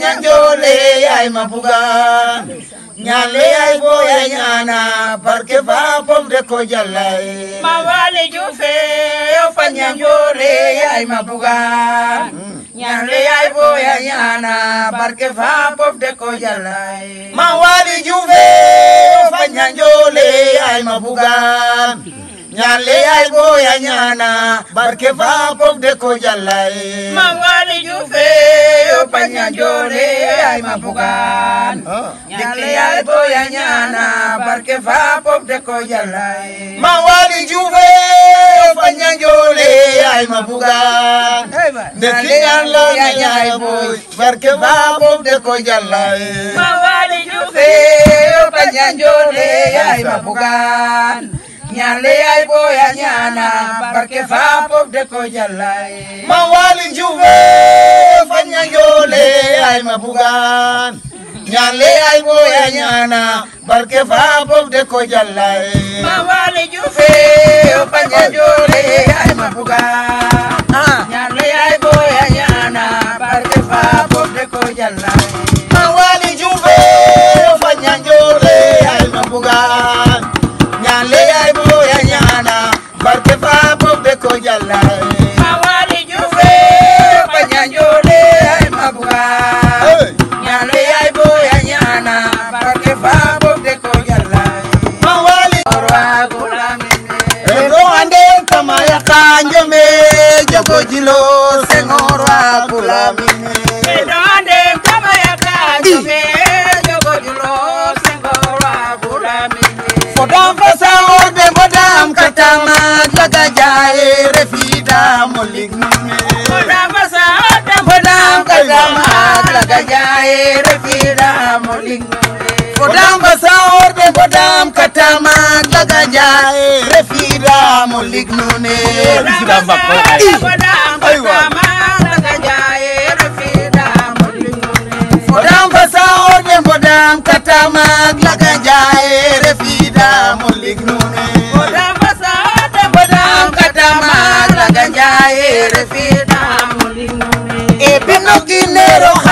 Panyanjole ay mabugan Nyale ay boya nyana Parke fa pom de ko jalay Mawali jufe yo Panyanjole ay mabugan Nyale ay boya nyana Parke fa pom de ko jalay Mawali juve Panyanjole ay mabugan Nyale ay boya nyana Barke fa pom de ko jalay Mawali jufe yo Panyanjole ay mabugan Nyale ay boya nyana Barke fa pom de ko jalay Mawali juve Panyanjole ay mabugan Neki Allah nyay boy Barke fa pom de ko jalay Mawali jufe yo Panyanjole ay mabugan Nyale ay boya nyana Barke fa pom de ko jalay Mawali juve Panyanjole ay mabugan Nyale ay boya nyana Barke fa pom de ko jalay Mawali jufe yo Panyanjole ay mabugan Nyale ay boya nyana Barke fa pom de ko jalay Mawali juve Panyanjole ay mabugan Nyale ay boya nyana Barke fa pom de ko jalay Mawali jufe Panyanjole ay mabugan Nyale ay boya nyana Barke fa pom de ko jalay Mawali Orwa gulamine Endo ande kamaya kanjome Jogo jilo sengorwa kulamine Edande kama ya kanjome Jogo julo sengorwa gulamine Podam fasa orde podam katama Laga jae refida molignume Podam basa podam katama Laga jae refida molingume Podam fasa orde podam katama Laga jae refida molignune Podam katama Laga jae refida molingume Podam fasa orde podam katama Laga jae refida molignune Podam basa podam katama Laga jae refida molingume Ebino kinero